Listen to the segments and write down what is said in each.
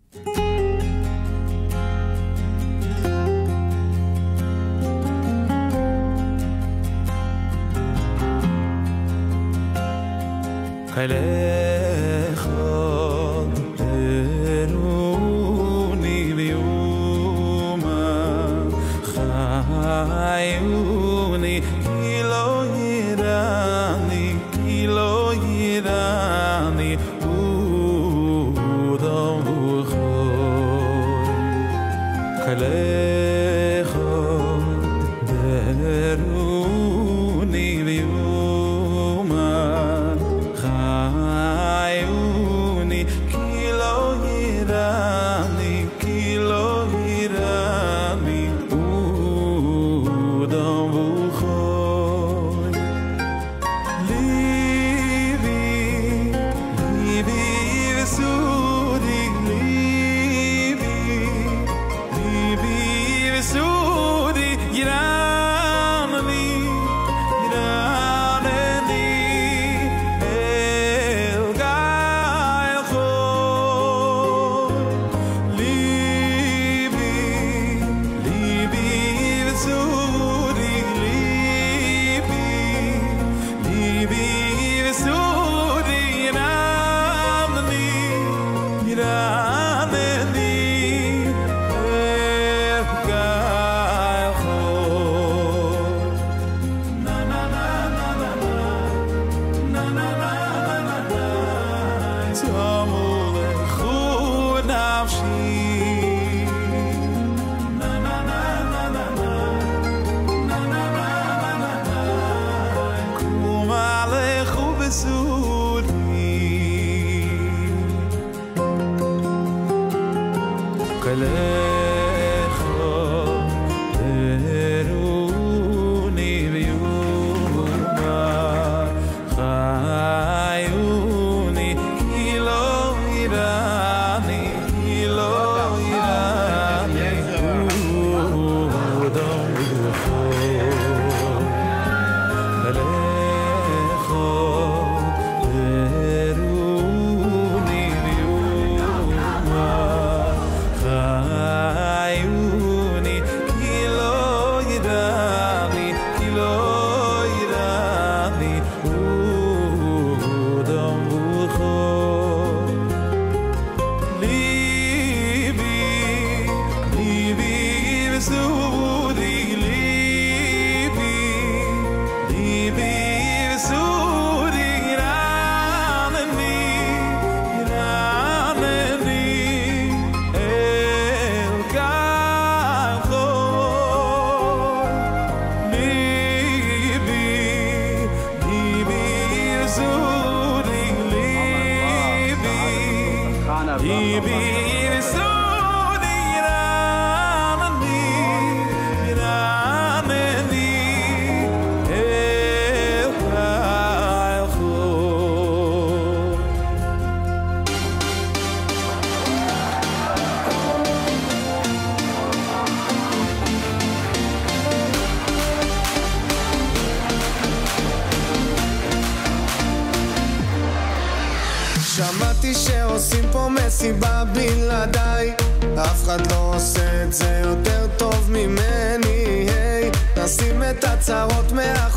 שמעתי שעושים פה מסיבה בלעדיי, אף אחד לא עושה את זה יותר טוב ממני. היי, נשים את הצרות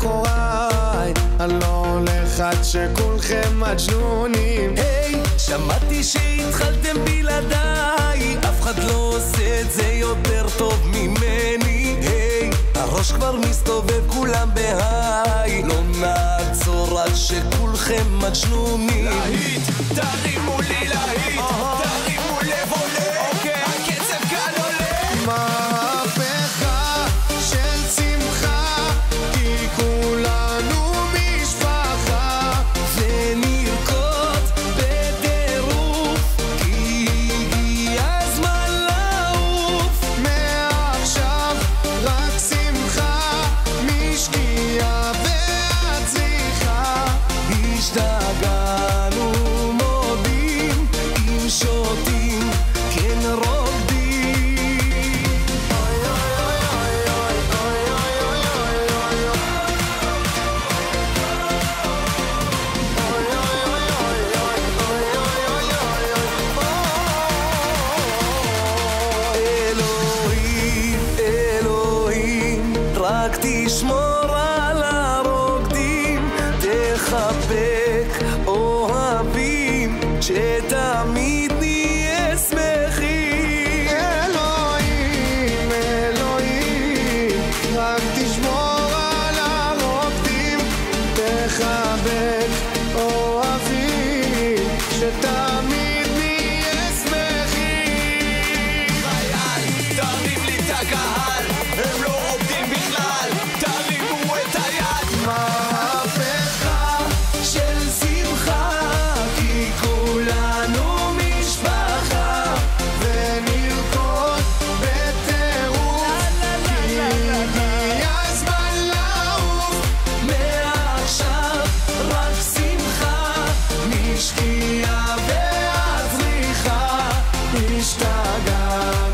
מאחוריי, אני לא הולך עד שכולכם מג'נונים. היי, שמעתי שהתחלתם בלעדיי, אף אחד לא עושה את זה יותר טוב ממני. היי, הראש כבר מסתובב כולם בהיי, לא נעצור עד שכולכם מג'נונים. להיט, תרימו לי להיט, תרימו לב עולה, הקצב כאן עולה. מהפכה של שמחה, כי כולנו משפחה, ונרקוד בטירוף, כי הגיע הזמן לעוף. מעכשיו רק שמחה, משקיעה ועד צריכה. השתגע תשמור על הרוקדים, תחבק אוהבים, שתמיד נהיה שמחים. אלוהים, אלוהים, רק תשמור על הרוקדים, תחבק אוהבים, שתמיד נהיה שמחים. חייל, תרים לי את הקהל, הם לא רוקדים בכלל, תרימו את היד. מהפכה של שמחה, כי כולנו משפחה, ונרקוד בטירוף, כי הגיע הזמן לעוף. מעכשיו רק שמחה, משקיעה ועד זריחה, השתגענו